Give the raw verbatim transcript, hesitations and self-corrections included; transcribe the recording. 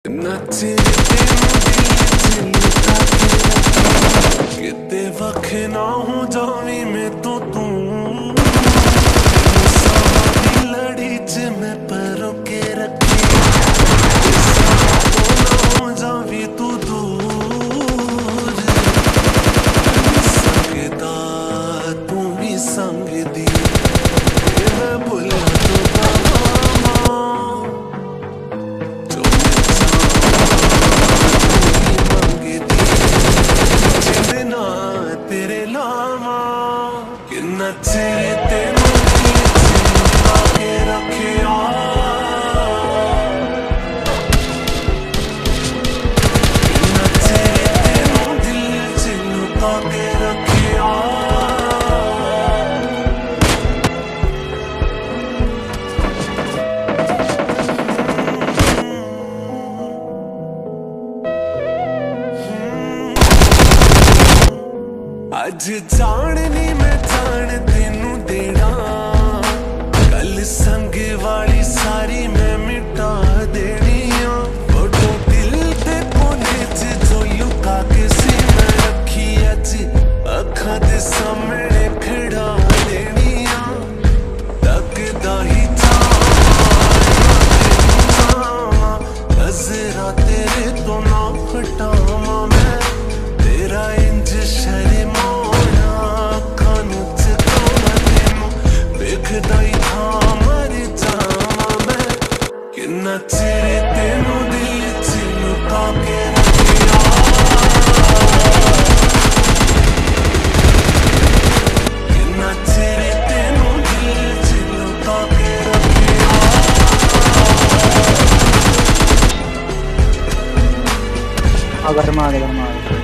नचे तेनू दिल च लुका के किते वख ना हो जावी मैं तो तू लड़ी च मैं परों के रखी ना हो जावी तू दूर संगदा तू भी संग दी मैं भुला तो नचे तेनू दिल च लुका के रखिया नचे तेनू दिल च लुका के रखिया अज जाननी मैं जान तेनू देना कल संग वाली सारी मैं मिटा देनी फोटो दिल दे कोने च जो लुका के सी मैं रखी अज अखां दे सामने खड़ा देनी तकदा ही जावां नजरा तेरे तो ना हटावां मैं तेरा इंज शर्मा नचे तेनू दिल च लुका के रखिया नचे तेनू दिल च लुका के रखिया अगर मारे अगर मारे